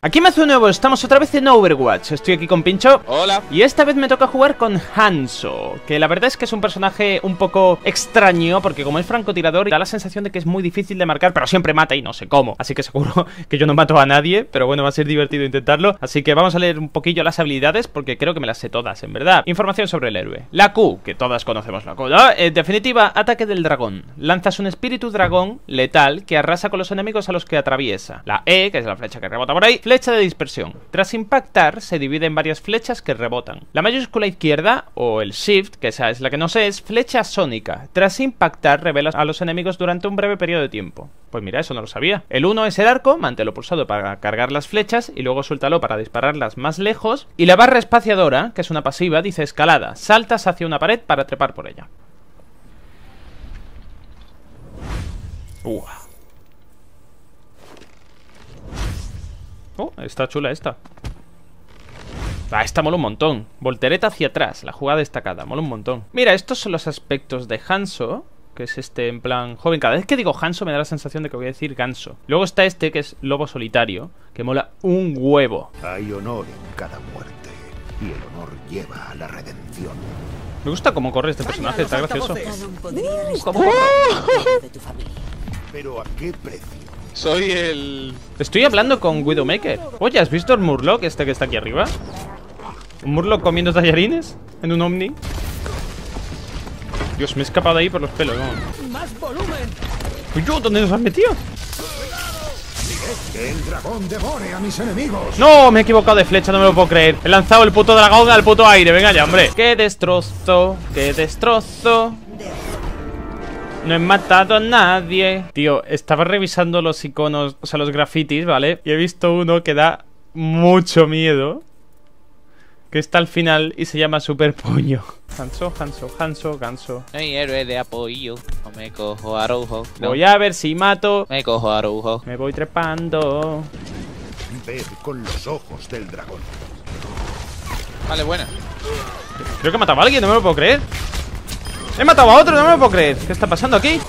Aquí Mazo nuevo, estamos otra vez en Overwatch. Estoy aquí con Pincho. Hola. Y esta vez me toca jugar con Hanzo, que la verdad es que es un personaje un poco extraño, porque como es francotirador da la sensación de que es muy difícil de marcar, pero siempre mata y no sé cómo. Así que seguro que yo no mato a nadie, pero bueno, va a ser divertido intentarlo. Así que vamos a leer un poquillo las habilidades, porque creo que me las sé todas, en verdad. Información sobre el héroe. La Q, que todas conocemos la Q, ¿no? En definitiva, ataque del dragón. Lanzas un espíritu dragón letal que arrasa con los enemigos a los que atraviesa. La E, que es la flecha que rebota por ahí. Flecha de dispersión. Tras impactar, se divide en varias flechas que rebotan. La mayúscula izquierda, o el Shift, que esa es la que no sé, es flecha sónica. Tras impactar, revela a los enemigos durante un breve periodo de tiempo. Pues mira, eso no lo sabía. El 1 es el arco, manténlo pulsado para cargar las flechas y luego suéltalo para dispararlas más lejos. Y la barra espaciadora, que es una pasiva, dice escalada. Saltas hacia una pared para trepar por ella. Oh, está chula esta. Esta mola un montón. Voltereta hacia atrás, la jugada destacada, mola un montón. Mira, estos son los aspectos de Hanzo, que es este en plan joven. Cada vez que digo Hanzo me da la sensación de que voy a decir ganso. Luego está este que es lobo solitario, que mola un huevo. Hay honor en cada muerte, y el honor lleva a la redención. Me gusta cómo corre este personaje, está gracioso. Pero ¿a qué precio? Soy el... Estoy hablando con Widowmaker. Oye, ¿has visto el Murloc este que está aquí arriba? ¿Un Murloc comiendo tallarines? ¿En un Omni? Dios, me he escapado de ahí por los pelos, ¿no? ¡Más volumen! Uy, ¿dónde nos has metido? Que el dragón devore a mis enemigos. No, me he equivocado de flecha, no me lo puedo creer. He lanzado el puto dragón al puto aire, venga ya, hombre. ¡Qué destrozo! ¡Qué destrozo! No he matado a nadie. Tío, estaba revisando los iconos, o sea, los grafitis, ¿vale? Y he visto uno que da mucho miedo, que está al final y se llama Super Puño. Hanzo, Hanzo, Hanzo, Ganso. Soy héroe de apoyo. No me cojo Araujo. No. Voy a ver si mato. Me cojo Araujo. Me voy trepando. Ved con los ojos del dragón. Vale, buena. Creo que he matado a alguien, no me lo puedo creer. He matado a otro, no me lo puedo creer. ¿Qué está pasando aquí?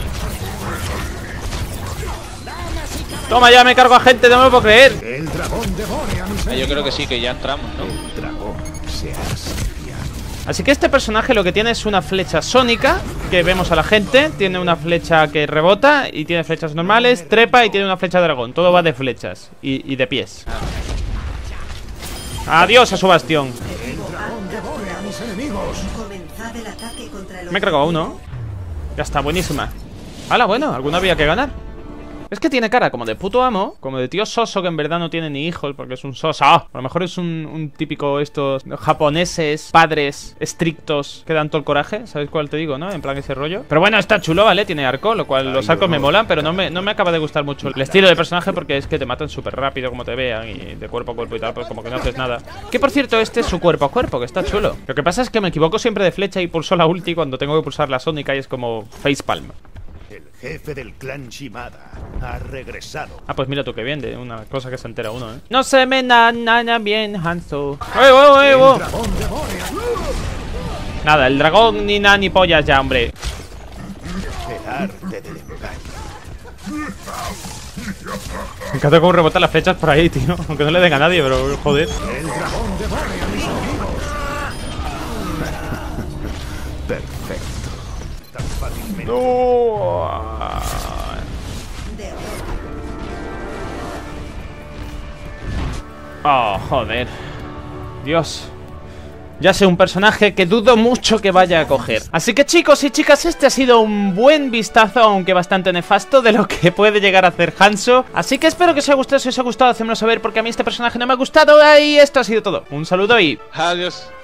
Toma, ya me cargo a gente, no me lo puedo creer. Que el dragón devore a mis enemigos. Yo creo que sí, que ya entramos, ¿no? El dragón se ha saciado. Así que este personaje lo que tiene es una flecha sónica, que vemos a la gente. Tiene una flecha que rebota y tiene flechas normales, trepa y tiene una flecha dragón. Todo va de flechas y de pies. Adiós a su bastión. El dragón devore a mis enemigos. Me he cargado a uno. Ya está, buenísima. Hala, bueno, alguna había que ganar. Es que tiene cara como de puto amo, como de tío soso que en verdad no tiene ni hijos porque es un soso. A lo mejor es un típico estos japoneses, padres estrictos que dan todo el coraje. ¿Sabes cuál te digo, no? En plan ese rollo. Pero bueno, está chulo, ¿vale? Tiene arco, lo cual los arcos me molan, pero no me acaba de gustar mucho el estilo de personaje porque es que te matan súper rápido como te vean y de cuerpo a cuerpo y tal, pues como que no haces nada. Que por cierto, este es su cuerpo a cuerpo, que está chulo. Lo que pasa es que me equivoco siempre de flecha y pulso la ulti cuando tengo que pulsar la sónica y es como facepalm. El jefe del clan Shimada ha regresado. Ah, pues mira tú que bien, de una cosa que se entera uno, ¿eh? No se me nada bien, Hanzo. ¡Oh! Nada, el dragón ni nada ni pollas ya, hombre. El arte del engaño. Me encanta cómo rebotan las flechas por ahí, tío. Aunque no le den a nadie, pero joder. El dragón devore a mis enemigos. Perfecto. Tan fácilmente. Oh, joder. Dios. Ya sé, un personaje que dudo mucho que vaya a coger. Así que chicos y chicas, este ha sido un buen vistazo, aunque bastante nefasto, de lo que puede llegar a hacer Hanzo. Así que espero que os haya gustado. Si os ha gustado, hacedmelo saber, porque a mí este personaje no me ha gustado. Y esto ha sido todo. Un saludo y... Adiós.